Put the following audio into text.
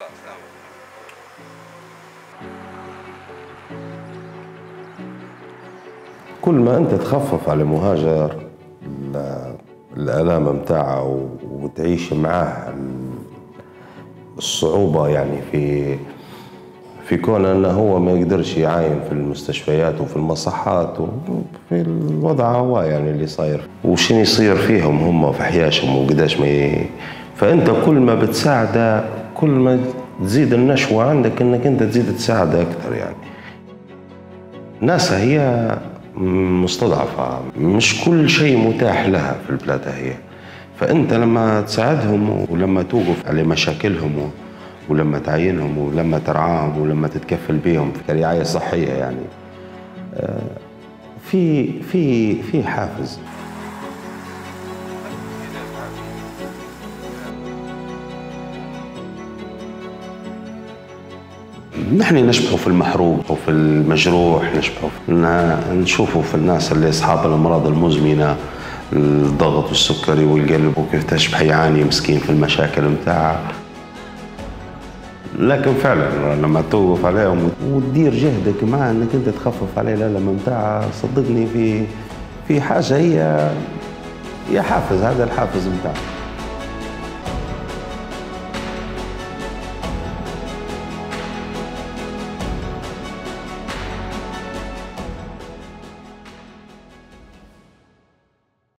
كل ما أنت تخفف على مهاجر الآلام متاعه وتعيش معاه الصعوبة، يعني في كون أنه هو ما يقدرش يعاين في المستشفيات وفي المصحات وفي الوضع هو يعني اللي صاير وشين يصير فيهم هم في حياتهم وقداش فأنت كل ما بتساعده كل ما تزيد النشوة عندك أنك أنت تزيد تساعده أكثر. يعني ناسها هي مستضعفة، مش كل شيء متاح لها في البلاد هي، فأنت لما تساعدهم ولما توقف على مشاكلهم ولما تعينهم ولما ترعاهم ولما تتكفل بهم كرعاية صحية، يعني في حافز. نحن نشبهوا في المحروق وفي المجروح، نشوفوا في الناس اللي أصحاب الأمراض المزمنة، الضغط والسكري والقلب، وكيف تشبه يعاني مسكين في المشاكل متاعه. لكن فعلا لما توقف عليهم وتدير جهدك مع انك انت تخفف عليه الألم متاعه، صدقني في حاجة هي حافز، هذا الحافز متاعه.